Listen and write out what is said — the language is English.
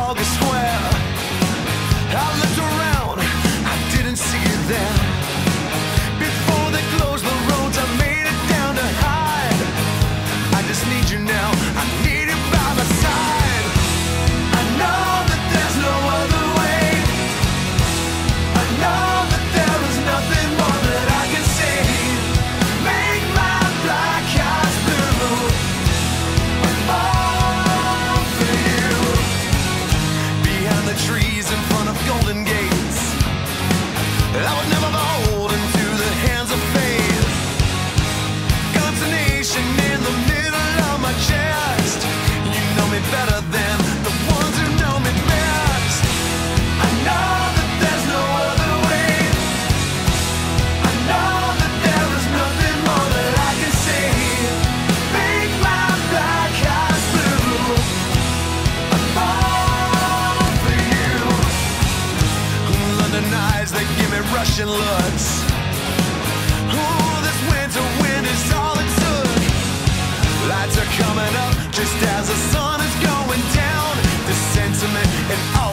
Trafalgar Square. I looked around, I didn't see you there. Before they closed the roads, I made it down to hide. I just need you now, I need you by my side. I know that there's no other way. I know that there is nothing more that I can say. Make my black eyes blue. I'm all for you. Behind the trees in front of Golden Gates, I would never fold into the hands of fate. Consternation in the middle of my chest. You know me better than the ones who know me best. I know that there's no other way. I know that there is nothing more that I can say. Make my black eyes blue. I'm all for you. London eyes, they give me Russian looks. Oh, this winter wind is all it took. Lights are coming up just as the sun is going down. The sentiment and all